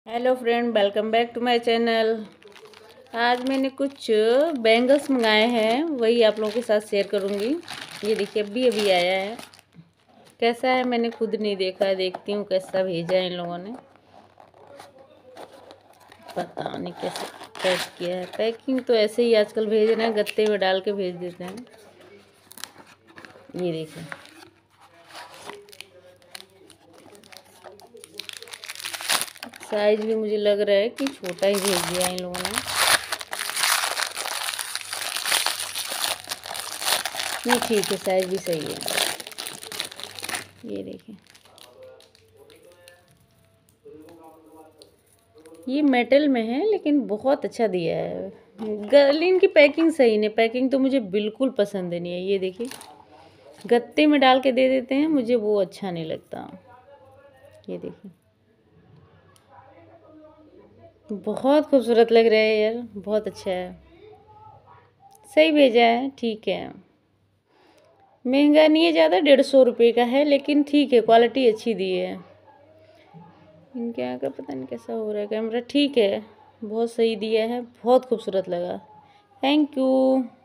Hello friend, welcome back to my channel. आज मैंने कुछ बैंगल्स मंगाए हैं, वही आप लोगों के साथ शेयर करूंगी। ये देखिए, अभी अभी आया है। कैसा है मैंने खुद नहीं देखा, देखती हूँ कैसा भेजा है इन लोगों ने। पता नहीं कैसे पैक किया है। पैकिंग तो ऐसे ही आजकल भेज रहे हैं, गत्ते में डाल के भेज देते हैं। ये देखिए, साइज भी मुझे लग रहा है कि छोटा ही भेज दिया इन लोगों ने। नहीं, ठीक है, साइज भी सही है। ये देखिए, ये मेटल में है लेकिन बहुत अच्छा दिया है। गर्ल, इनकी पैकिंग सही नहीं, पैकिंग तो मुझे बिल्कुल पसंद नहीं है। ये देखिए, गत्ते में डाल के दे देते हैं, मुझे वो अच्छा नहीं लगता। ये देखिए, बहुत खूबसूरत लग रहा है यार, बहुत अच्छा है। सही भेजा है, ठीक है। महंगा नहीं है ज़्यादा, 150 रुपये का है, लेकिन ठीक है, क्वालिटी अच्छी दी है। इनके यहाँ का पता नहीं कैसा हो रहा है कैमरा। ठीक है, बहुत सही दिया है, बहुत खूबसूरत लगा। Thank you.